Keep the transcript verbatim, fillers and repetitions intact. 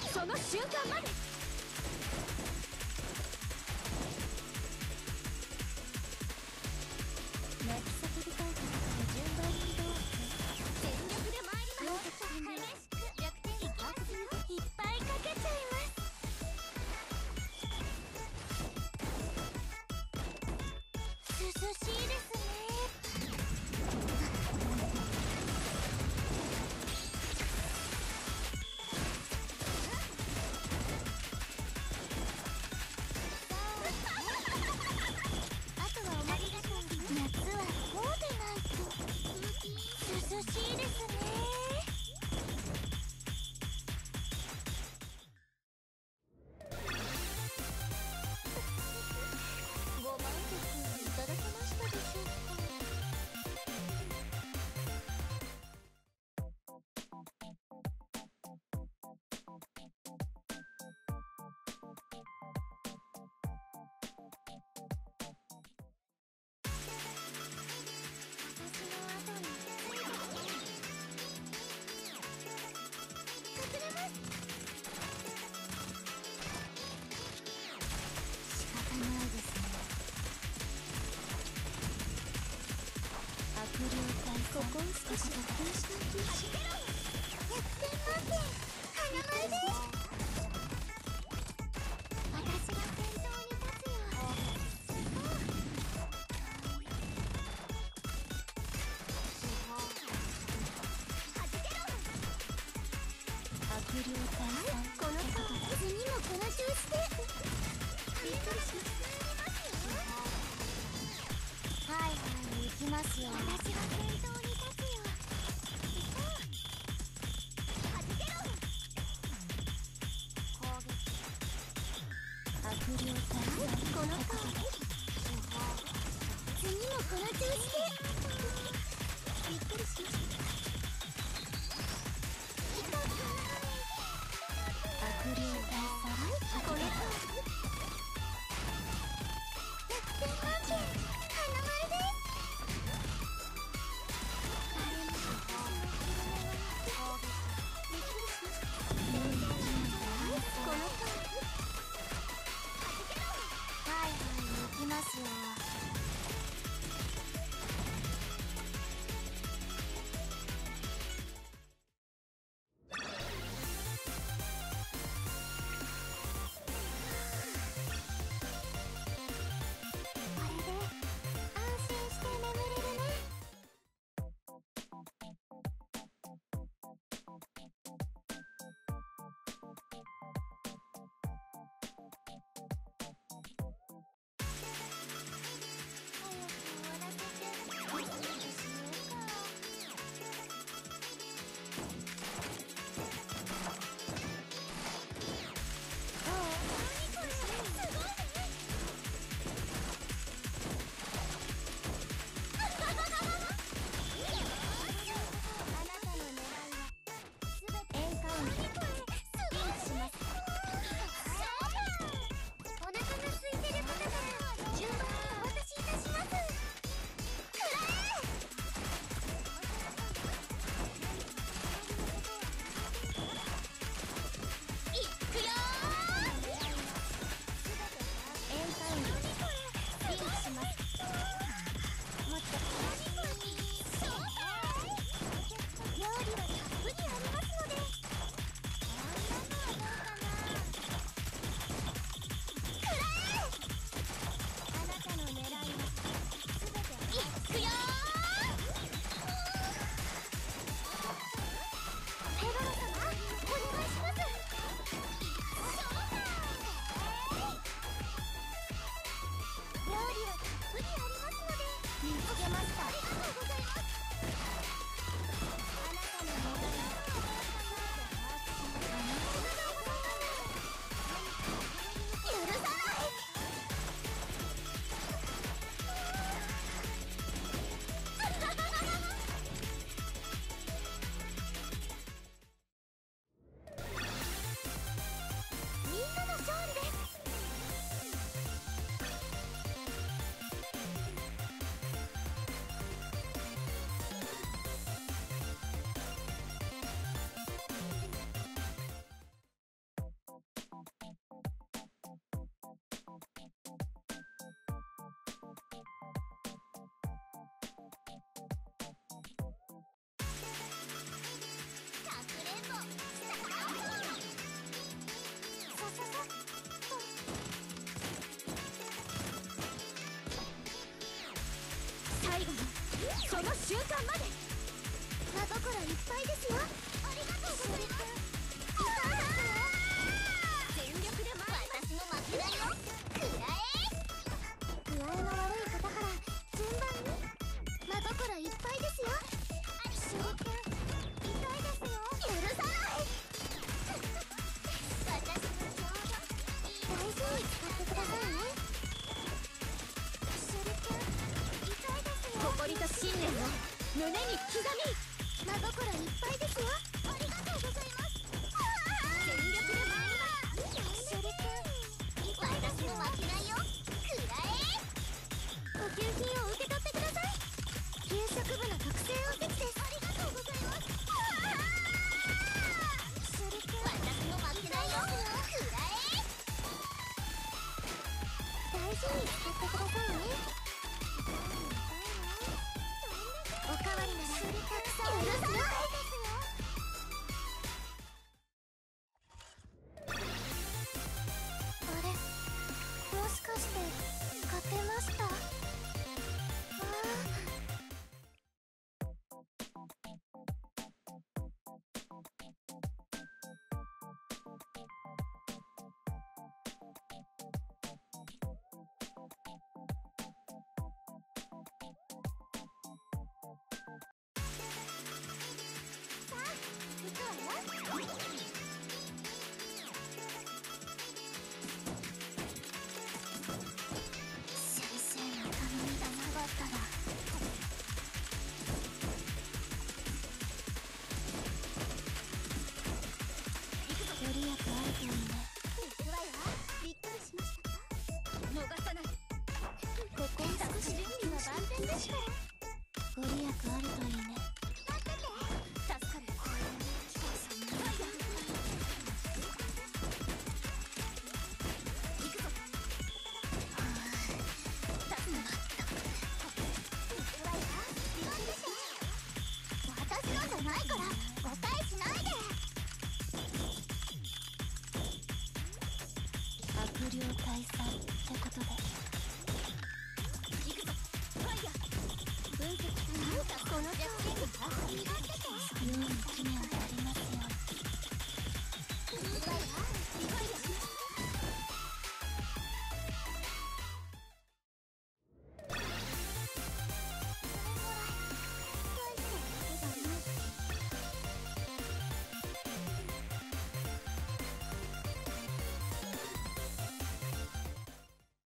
その瞬間まで。泣き叫びたいから順番にどうぞ。全力で参ります。激しく弱点に把握いっぱいかけちゃいます。涼しいですね。涼しいですね。ご満足いただけましたでしょうか。ここを少し特訓しておきましょう。ひゃくてん満点、花丸です。私が先頭に立つよ。悪霊退散。この子、次もこの調子で。びっくりします。はいはい、行きますよ。私が先頭に立つよ。はじけろ。攻撃。悪霊退散。この子。次もこの調子で。びっくりしました。悪霊退散。この子。ひゃくてん満点。花丸です。この子。はいはい、行きますよ。 その瞬間まで。真心いっぱいですよ。ありがとうございます。全力で前私も負けないよ。くらえ。具合の悪い方から順番に。真心いっぱいですよ。手裏剣痛いですよ。許さない。私もちょうど大事に使ってくださいね。手裏剣痛いですよ。誇りと信念を胸に刻み。真心いっぱいですよ。ありがとうございます。全力で参ります。手裏剣私も負けないよ。くらえ。補給品を受け取ってください。給食部の特製おせちです。ありがとうございます。手裏剣私も負けないよ。くらえ。大事に使ってくださいね。おかわりならたくさん許さないですよ。あれ、もしかして勝てました？ああ。さあ、行くわよ。先生の頼みがなかったらご利益あるといいね。行くわよ。びっくりしましたか？逃さない。ここ少し準備は万全ですから。ご利益あるといいね。